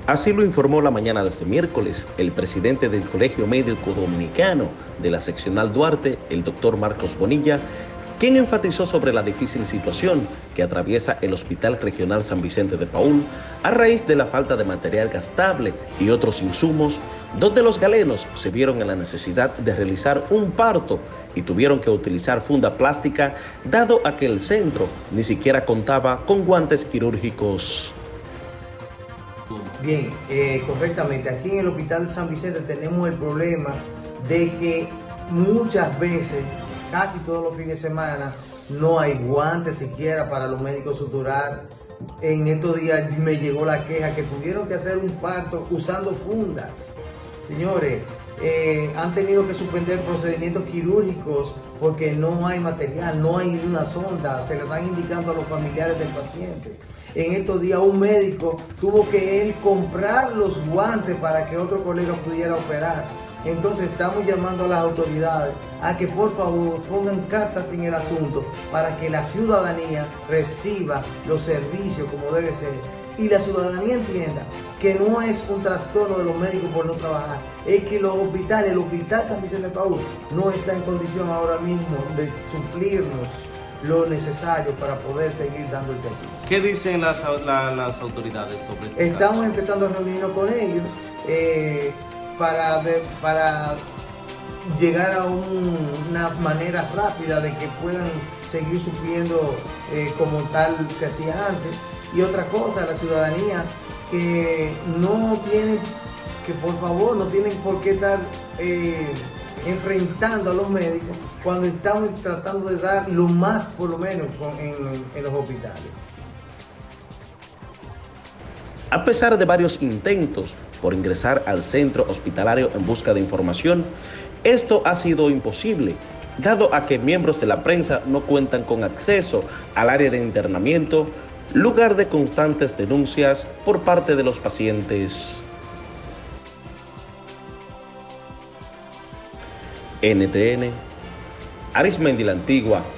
Así lo informó la mañana de este miércoles el presidente del Colegio Médico Dominicano de la seccional Duarte, el doctor Marcos Bonilla, quien enfatizó sobre la difícil situación que atraviesa el Hospital Regional San Vicente de Paúl a raíz de la falta de material gastable y otros insumos, donde los galenos se vieron en la necesidad de realizar un parto y tuvieron que utilizar funda plástica, dado a que el centro ni siquiera contaba con guantes quirúrgicos. Bien, correctamente. Aquí en el Hospital San Vicente tenemos el problema de que muchas veces, casi todos los fines de semana, no hay guantes siquiera para los médicos suturar. En estos días me llegó la queja que tuvieron que hacer un parto usando fundas. Señores, han tenido que suspender procedimientos quirúrgicos porque no hay material, no hay una sonda, se le están indicando a los familiares del paciente. En estos días un médico tuvo que él comprar los guantes para que otro colega pudiera operar. Entonces estamos llamando a las autoridades a que por favor pongan cartas en el asunto para que la ciudadanía reciba los servicios como debe ser. Y la ciudadanía entienda que no es un trastorno de los médicos por no trabajar, es que los hospitales, el Hospital San Vicente de Paúl no está en condición ahora mismo de suplirnos lo necesario para poder seguir dando el servicio. ¿Qué dicen las autoridades sobre esto? Estamos empezando a reunirnos con ellos para llegar a una manera rápida de que puedan seguir supliendo como tal se hacía antes. Y otra cosa, la ciudadanía que no tienen, que por favor no tienen por qué estar enfrentando a los médicos cuando estamos tratando de dar lo más por lo menos en los hospitales. A pesar de varios intentos por ingresar al centro hospitalario en busca de información, esto ha sido imposible, dado a que miembros de la prensa no cuentan con acceso al área de internamiento, lugar de constantes denuncias por parte de los pacientes. NTN, Arismendi la Antigua.